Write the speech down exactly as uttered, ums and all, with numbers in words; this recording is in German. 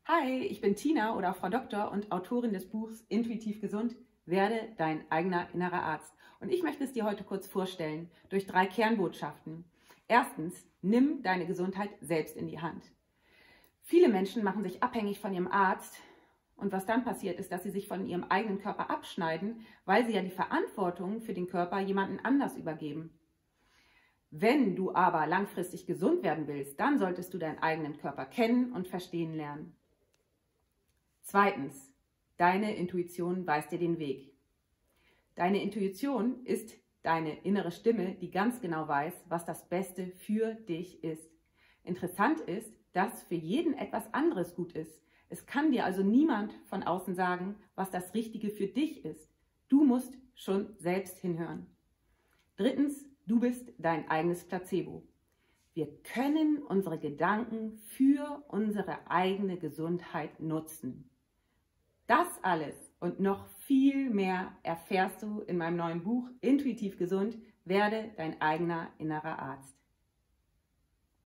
Hi, ich bin Tina oder Frau Doktor und Autorin des Buchs Intuitiv gesund, werde dein eigener innerer Arzt. Und ich möchte es dir heute kurz vorstellen durch drei Kernbotschaften. Erstens, nimm deine Gesundheit selbst in die Hand. Viele Menschen machen sich abhängig von ihrem Arzt und was dann passiert ist, dass sie sich von ihrem eigenen Körper abschneiden, weil sie ja die Verantwortung für den Körper jemandem anders übergeben. Wenn du aber langfristig gesund werden willst, dann solltest du deinen eigenen Körper kennen und verstehen lernen. Zweitens, deine Intuition weist dir den Weg. Deine Intuition ist deine innere Stimme, die ganz genau weiß, was das Beste für dich ist. Interessant ist, dass für jeden etwas anderes gut ist. Es kann dir also niemand von außen sagen, was das Richtige für dich ist. Du musst schon selbst hinhören. Drittens, du bist dein eigenes Placebo. Wir können unsere Gedanken für unsere eigene Gesundheit nutzen. Das alles und noch viel mehr erfährst du in meinem neuen Buch Intuitiv gesund, werde dein eigener innerer Arzt.